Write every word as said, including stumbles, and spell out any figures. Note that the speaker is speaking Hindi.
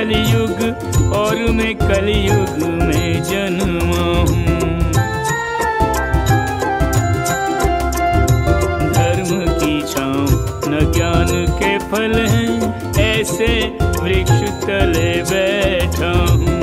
कलयुग और मैं कलयुग में जन्मा हूँ। धर्म की छाँव न ज्ञान के फल हैं, ऐसे वृक्ष तले बैठा हूँ।